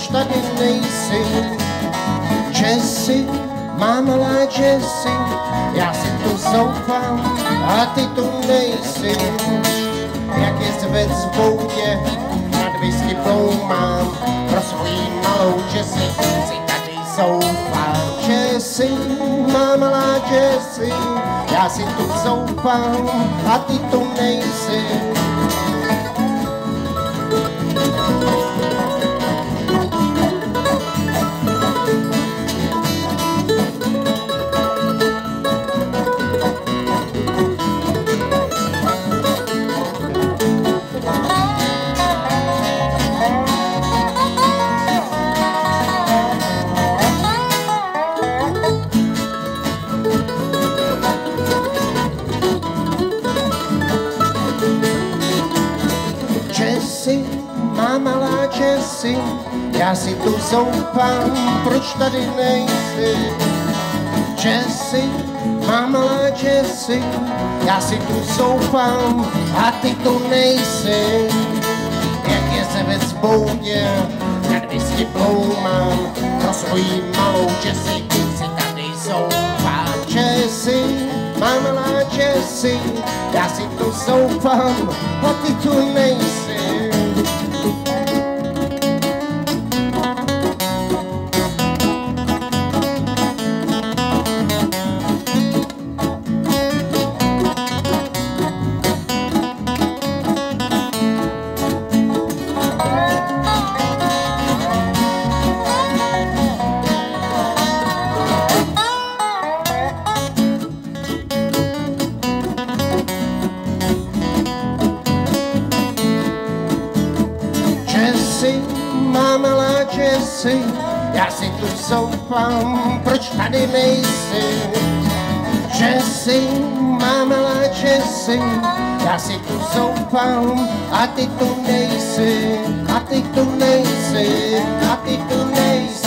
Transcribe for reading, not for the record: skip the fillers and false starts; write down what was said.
proč tady nejsi? Jessie, má malá Jessie, já si tu zoufám a ty tu nejsi. Jak je zvěc v boudě, nad whisky mám, pro svojí malou Jessie si tady zoufám. Jessie, má malá Jessie, já si tu zoufám a ty tu nejsi. Jessie, má malá Jessie, já si tu zoufám, proč tady nejsi? Jessie, má malá Jessie, já si tu zoufám a ty tu nejsi. Jak je zvěc v boudě, nad whisky mám, pro svojí malou Jessie si tady zoufám. Jessie, má malá Jessie, já si tu zoufám a ty tu nejsi. Jessie, má malá Jessie, já si tu zoufám, proč tady nejsi? Jessie, má malá Jessie, já si tu zoufám a ty tu nejsi, a ty tu nejsi, a ty tu nejsi.